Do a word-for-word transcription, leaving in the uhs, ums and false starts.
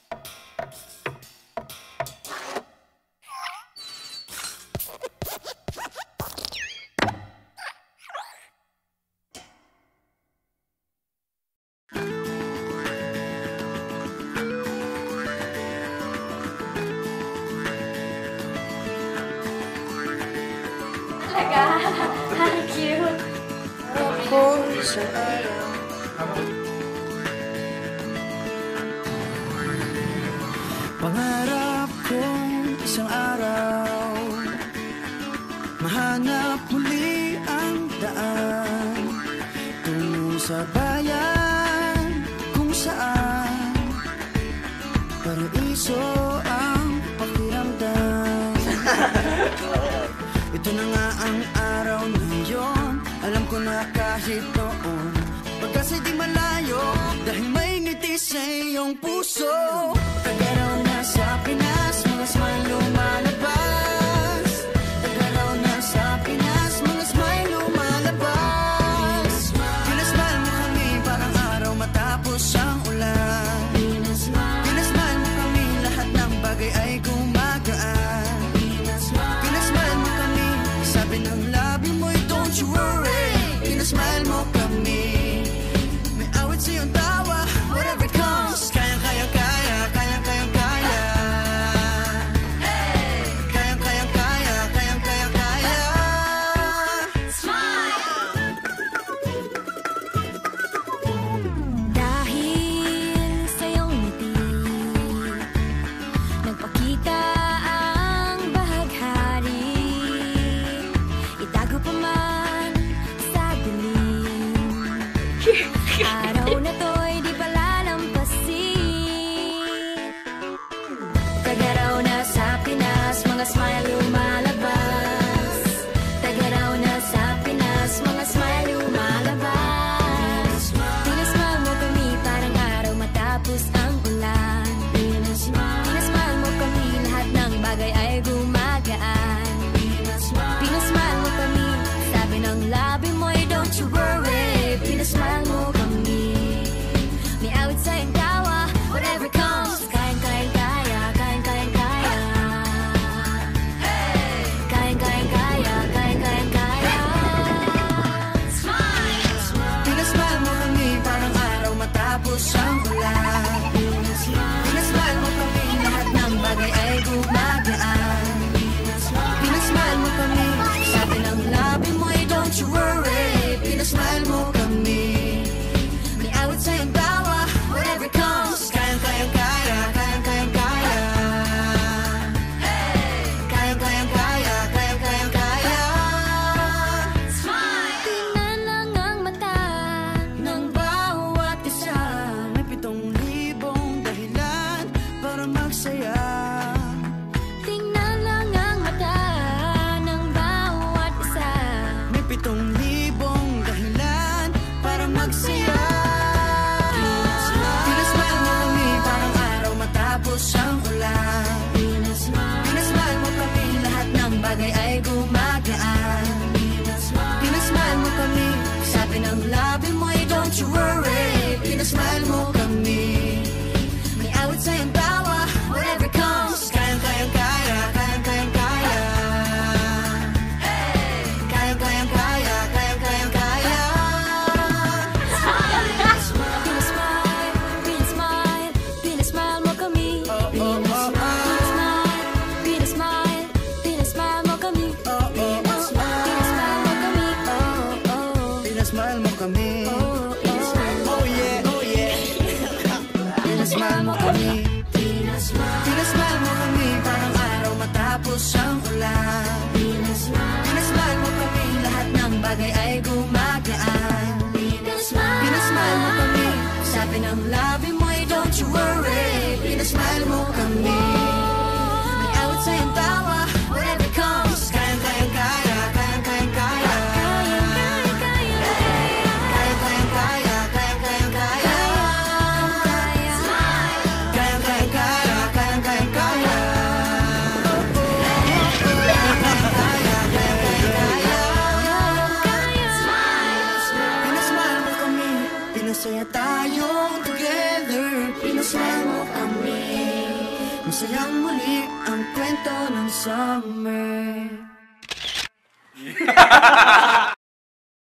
Cute. Ako sa araw. Pangarap kong isang araw mahanap muli ang daan tungo sa bayan kung saan paraiso ang pakiramdam. Ito na nga ang araw na yun. Alam ko na kahit noon pagkasa'y di malayo, dahil may ngiti sa iyong puso. Tagaraw na sa Pinas, mga smile lumalabas. Tagaraw na sa Pinas, mga smile lumalabas. Pinasmile mo kami parang araw matapos ang ulan. Pinasmile mo kami, lahat ng bagay ay gumagaan. Pinasmile mo kami, sabi ng labi mo'y don't you worry. Pinasmile mo kami, may awit sa iyong tawa, whatever comes. Kaya, kaya, kaya, kaya, kaya, kaya. Hey! Kaya, kaya, kaya, kaya, kaya, kaya. Smile! Dahil sa iyong ngiti, nagpakita ang bahaghari. Itago pa man sa dilim, araw na to'y di palalampasin. Tagaraw na sa Pinas, mga smile lumalabas. Tagaraw na sa Pinas, mga smile lumalabas. Pinasmile mo kami parang araw matapos ang ulan. Pinasmile mo kami, lahat ng bagay ay gumagaan. Pinasmile mo kami, sabi ng labi mo'y don't you worry. Pinasmile mo kami, may awit sa iyong tawa, whatever comes. Kayang, kayang, kaya, kayang, kayang, kaya. Hey! Kayang, kayang, kaya, kayang, kayang, kaya. Smile! Pinasmile mo kami parang araw matapos ang ulan. Pinasmile mo kami, lahat ng bagay ay gumagaan. Pinasmile mo kami, sabi ng labi mo'y don't you worry. Pinasmile mo kami, may awit sa iyong tawa, whatever comes. Kayang, kayang, kaya, kayang, kayang, kaya. Hey! Kayang, kayang, kaya, kayang, kayang, kaya. Smile! Tingnan lang ang mata ng Bawat isa may pitong libong dahilan para magsaya. Tingnan lang ang mata ng bawat isa. May pitong libong dahilan para magsaya. Pinasmile mo kami parang araw matapos ang ulan. Pinasmile mo kami, lahat ng bagay ay gumagaan. Pinasmile mo kami, sabi ng labi mo'y don't you worry. Pinasmile mo kami, may awit sa iyong tawa, whatever comes. Kayang, kayang, kaya, kayang, kayang, kaya. Hey! Kayang, kayang, kaya, kayang, kayang, kaya. Pinasmile, pinasmile, pinasmile mo kami. Oh, oh, oh, oh. Pinasmile, pinasmile, pinasmile mo kami. Oh, oh, oh, Pinasmile mo kami. Oh, oh. Pinasmile mo kami. Oh, oh. Oh yeah, oh yeah. Pinasmile mo kami. Pinasmile mo kami parang araw matapos ang ulan. Pinasmile mo kami, lahat ng bagay ay gumagaan. Pinasmile mo kami, sabi ng labi mo'y don't you worry. Pinasmile mo kami, may awit sa iyong tawa, whatever comes. Kayang, kayang, kaya, kayang, kayang, kaya. Kayang, kayang, kaya, kayang, kayang, kaya. Kayang, kayang, kaya, kayang, kayang, kaya. Pinasmile mo kami, pinasaya tayong together. Pinasmile mo kami. Masayang muli ang kwento ng summer.